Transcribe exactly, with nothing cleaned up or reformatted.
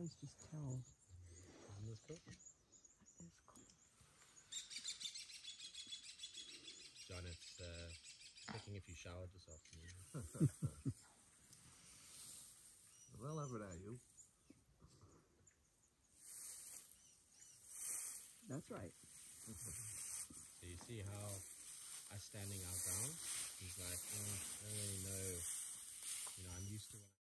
eyes just tell. Isn't this cool? That is cool. John, it's uh, checking if you showered this afternoon. Well, every day, you. That's right. So you see how us standing our ground, he's like, oh, I don't really know, you know, I'm used to when I